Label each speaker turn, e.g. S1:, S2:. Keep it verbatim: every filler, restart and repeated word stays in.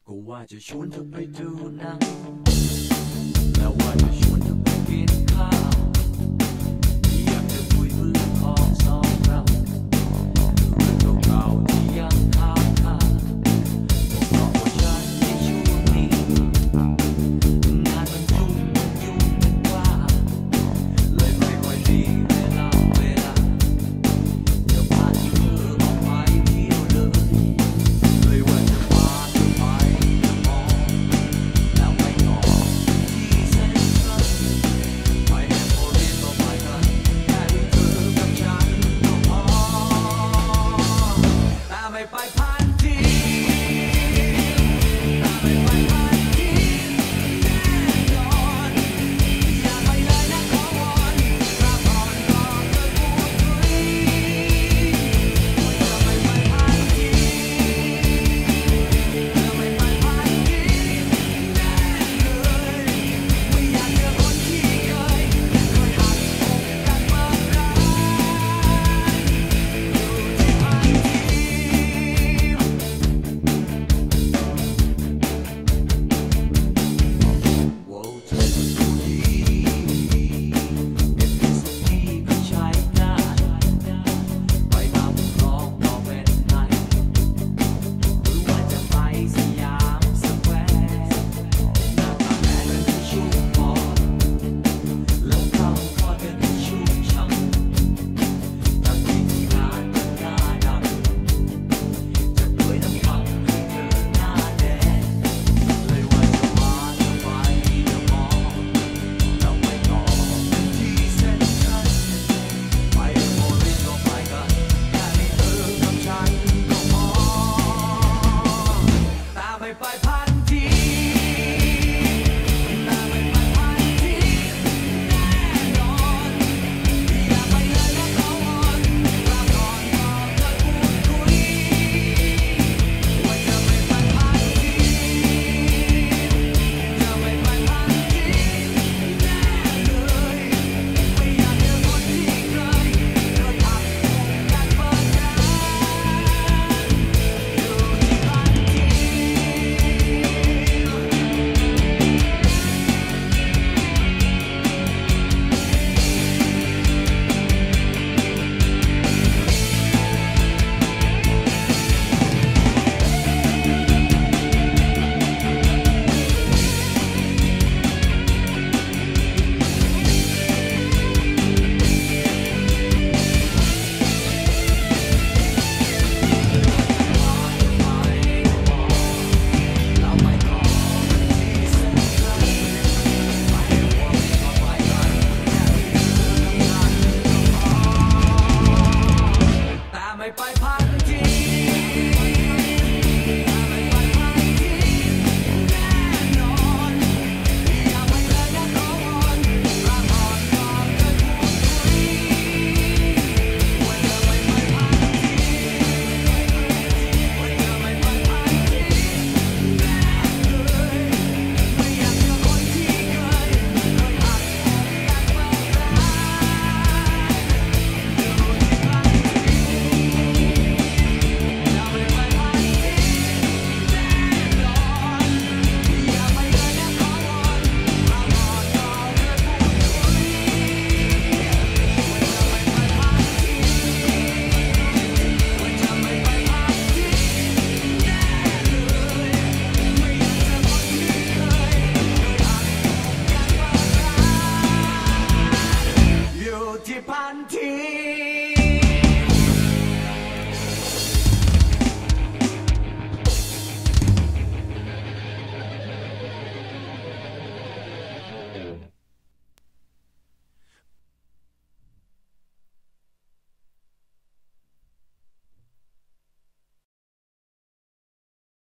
S1: ก็ว่าจะชวนเธอไปดูหนังแล้วว่าจะชวนเธอไปกินข้าวอยากจะคุยเรื่องของสองเราเรื่องเก่าๆที่ยังค้างคาบอกน้องว่าฉันในช่วงนี้งานมันยุ่งมันยุ่งมันว่าเลยไม่ค่อยมีเวลาเวลาจะพาที่เธอออกไปเที่ยวเลยเลยว่าจะพาเธอไปมองแล้วไปต่อที่เซ็นทรัลไปแอมโพเรียนก็ไปกันแค่มีเธอกับฉันก็พอแต่ไม่ไปพันทีแต่ไม่ไปพันทีแน่นอนอย่าไปเลยนะขอวอนถ้าก่อนก็เคยพูดคุยว่าจะไม่ไปพันทีจะไม่ไปพันทีแน่เลยไม่อยากเจอคนที่เคยเคยหักอกกันเมื่อไรอยู่ที่พันทีโว้เธอดูดีเป็นที่สุดที่ก็ใช้ได้ไปมาบุกร้องก็เป็นไงหรือว่าจะไปสยามสแควร์หน้าตาแม้จะไม่ชุ่มพอแล้วเขาก็จะได้ชุ่มฉ่ำทั้งที่ที่ร้านมันหน้าดำจะด้วยน้ำมันให้เธอหน้าแดงเลยว่าจะพาเธอไปเดอะมอลล์แล้วไปต่อที่เซ็นทรัลไปโมเรนก็ไปกันแค่มีเธอกับฉันก็พอแต่ไม่ไปพันทีแต่ไม่ไปพันทีแน่นอนอย่าไปเลยนะขอวอนถ้าก่อนก็เคยพูดคุยว่าจะไม่ไปพันทีจะไม่ไปพันทีแน่เลยไม่อยากเจอคนที่เคยเคยหักอกกันเมื่อไรอยู่ที่พันทีเราไม่ขอที่เซ็นทรัลไปหัวไม่ก็ไปกันแค่มีเธอกับฉันก็พอแต่ไม่ไปพันทีแต่ไม่ไปพันทีแน่นอนอย่าไปเลยนะขอวอนถ้าก่อนก็เคยพูดคุยว่าจะไม่ไปพันทีว่าจะไม่ไปพันทีแน่เลยไม่อยากเจอคนที่เคยเคยหักอกกันเมื่อไรอยู่ที่พันทีจะไม่ไปพันทีแน่นอนอย่าไปเลยนะขอวอนถ้าก่อนก็เคยพูดคุยว่าจะไม่ไปพันทีว่าจะไม่ไปพันทีแน่เลยไม่อยากเจอคนที่เคยเคยหักอกกันเมื่อไรอยู่ที่พันที